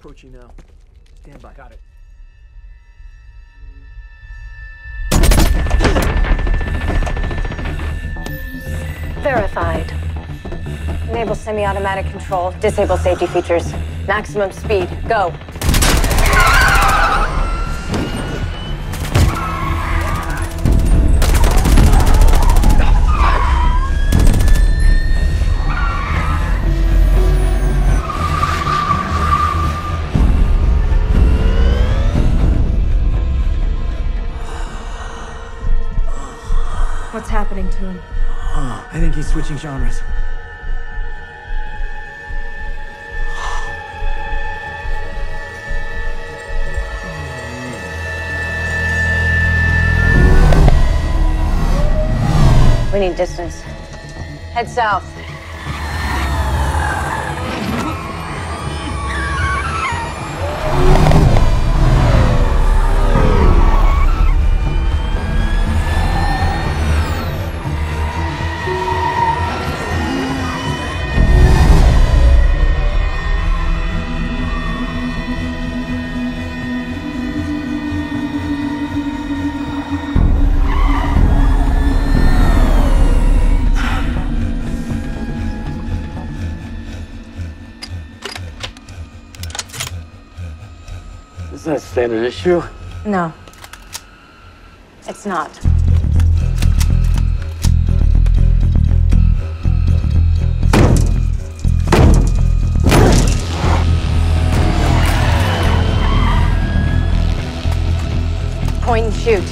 approaching now. Stand by. Got it. Verified. Enable semi-automatic control. Disable safety features. Maximum speed. Go. What's happening to him? I think he's switching genres. We need distance. Head south. Is that standard issue? No. It's not. Point and shoot.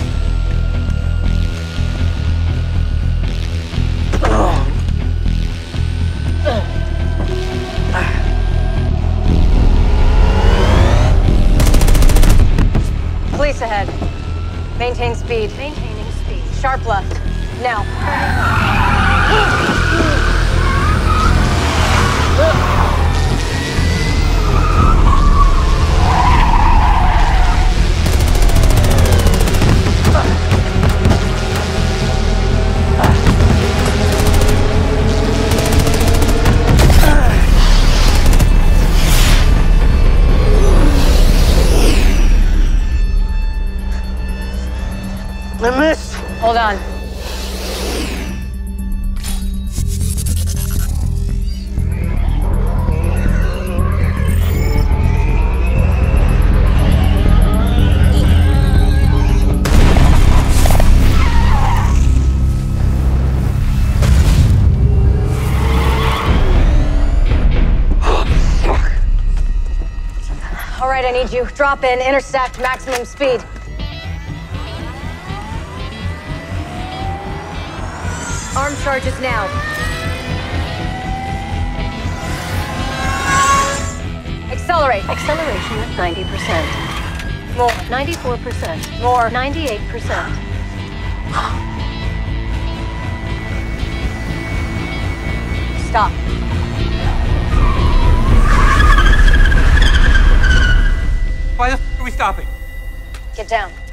Police ahead. Maintain speed. Maintaining speed. Sharp left. Now. I missed! Hold on. All right, I need you. Drop in, intersect, maximum speed. Arm charges now. Accelerate. Acceleration at 90%. More. 94%. More. 98%. Stop. Why the f are we stopping? Get down.